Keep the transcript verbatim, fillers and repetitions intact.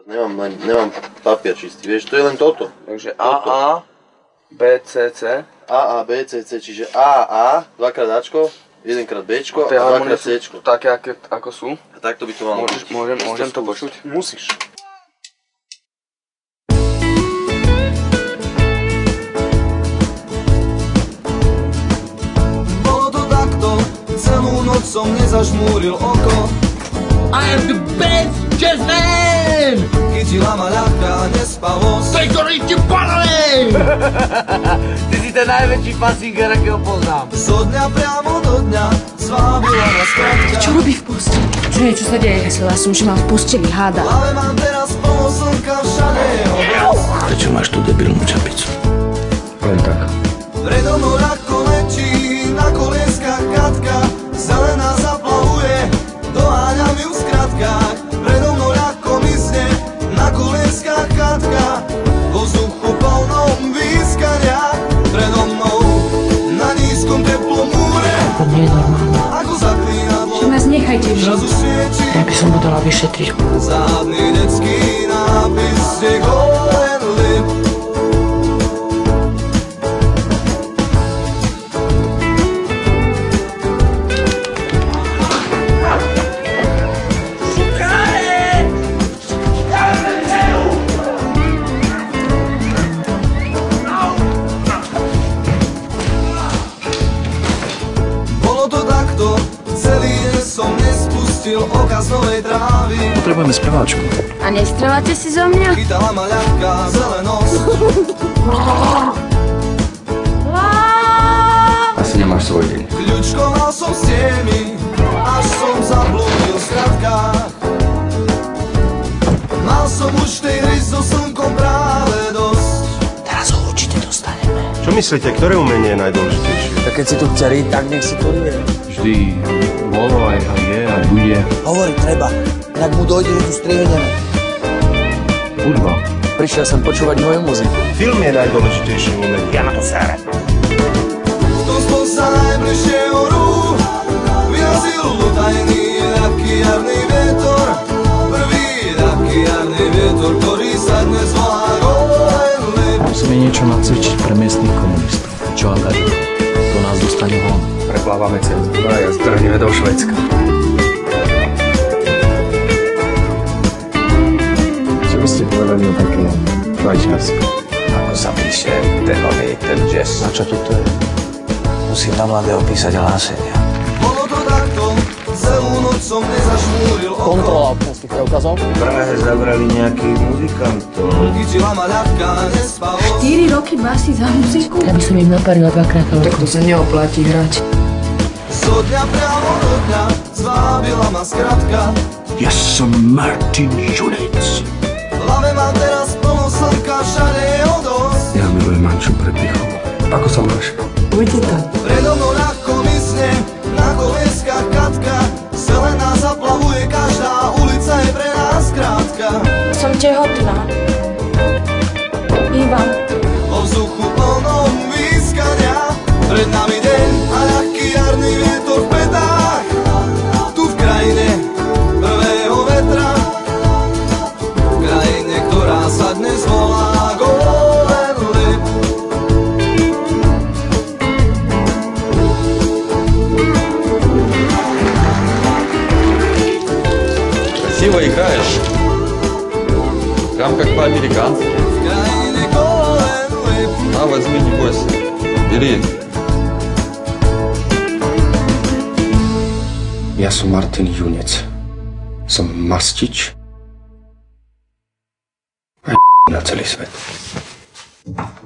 Nemám, nemám papier čistý, vieš, to je len toto. Takže A A, B C C. A A, B C C, čiže A A, dvakrát Ačko, jedenkrát Bčko a dvakrát Cčko. Také, aké, ako sú. A takto by to malo byť. Môžem, môžem to počuť? Musíš. Bolo to takto, celú noc som nezažmúril oko. I am the best jazz man! Chytila ma ľahká nespavosť. Pejkoríte balé! Ty si ten najväčší pasíker, akého poznám. Zo dňa priamo do dňa zvábila ma skratka. Čo robí v posteli? Čo je, čo sa deje? Myslela som, že mám v posteli háda. V hlave mám teraz plno slnka, všade je obraz. Prečo máš tú debilnú čapicu? Len tak. Predo mnou ľahko letí na kolieskách Katka. Zelená zaplavuje, doháňam ju v skratkách. Predo mnou ľahko mysne na kolieskách Katka. Vo vzduchu plnom výskania. Predo mnou na nízkom teplom múre. To nie je normálne. Ako zaklínadlo. Že nás nechajte žiť. Zrazu svieti. Ja by som mu dala vyšetriť. Záhadný detský nápis je golden lip. Oka z novej trávy. Potrebujeme speváčku. A nestrelate si zo mňa? Chytala ma ľahká zelenosť. Asi nemáš svoj deň. Kľučkoval som s tiemi, až som zablúdil v skratkách. Mal som už tej hry so slnkom práve dosť. Teraz ho určite dostaneme. Čo myslíte, ktoré umenie je najdôležitejšie? Tak keď si tu chce riť, tak nech si to rie. Vždy bolo, aj, aj je, aj bude. Hovorí, treba. Inak mu dojde, že tu strihneme. Hudba. Prišiel som počúvať moju muziku. Film je najdôležitejšie umenie. Ja na to sere. V tom spol sa najbližšie orú. Vyrazil lutajný ľahký jarný vietor. Prvý ľahký jarný vietor, ktorý sa dnes volá golden lip. Musíme niečo nacvičiť pre miestnych komunistov. Čo Agari? To nás dostane von. Preplávame cez Dubaj a zdrhneme do Švédska. Čo by ste povedali o také Švajčiarsku? Ako sa píše ten oný, ten jazz. A čo to je? Musím na mladého písať hlásenia. Bolo to takto, celú noc som nezažmúril oko. Kontrola občianskych preukazov. V Prahe zabrali nejakých muzikantov. Chytila ma ľahká nespavosť. štyri roky basí za muziku? Ja by som im naparila dvakrát toľko. Tak to sa neoplatí hrať. Zo dňa priamo do dňa zvábila ma skratka. Ja som Martin Junec. V hlave mám teraz plno slnka, všade je o dosť. Ja milujem Anču Prepichovú. Ako sa máš? Ujde to. Predo mnou ľahko mysne na kolieskách Katka. Zelená zaplavuje, každá ulica je pre nás krátka. Som tehotná. Ivan. Vo vzduchu plnom výskania. Pred nami deň a ľahký jarný vietor v petách. Tu v krajine prvého vetra. V krajine, ktorá sa dnes volá golden lip. Красиво играешь. Прям как по-американски. V krajine golden lip. На, возьми, не бойся. Бери. Ja som Martin Junec. Som mastič. Aj na celý svet.